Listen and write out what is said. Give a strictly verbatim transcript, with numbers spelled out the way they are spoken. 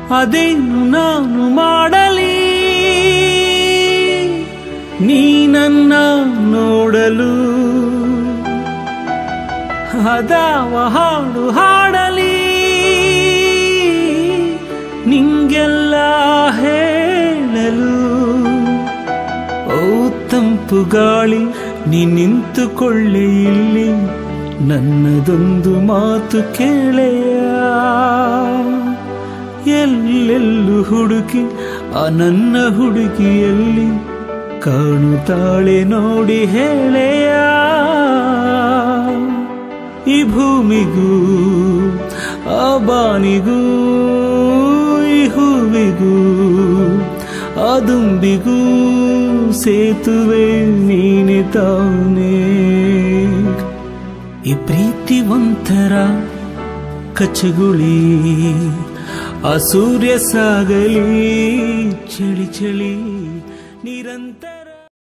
ಅದೇನು ನಾನು ಮಾಡಲಿ ನೀ ನನ್ನ ನೋಡಲು ಅದಾವ ಹಾಡು ಹಾಡಲಿ ನಿಂಗೆಲ್ಲ ಹೇಳಲು ಓ ತಂಪು ಗಾಳಿ ನೀ ನಿಂತುಕೊಳ್ಳೆ ಇಲ್ಲಿ ನನ್ನದೊಂದು ಮಾತು ಕೇಳೆಯ ಎಲ್ಲೆಲ್ಲೂ ಹುಡುಕಿ ಆ ನನ್ನ ಹುಡುಗಿಯಲ್ಲಿ ಕಾಣುತ್ತಾಳೆ ನೋಡಿ ಹೇಳೆಯ ಈ ಭೂಮಿಗೂ ಆ ಬಾನಿಗೂ ಈ ಹೂವಿಗೂ ಆ ದುಂಬಿಗೂ ಸೇತುವೆ ನೀನೆ ತಾನೇ ಈ ಪ್ರೀತಿ ಒಂಥರ ಕಚ್ಚಗುಳಿ ಆ ಸೂರ್ಯ ಸಾಗಲಿ ಚಳಿ ಚಳಿ ನಿರಂತರ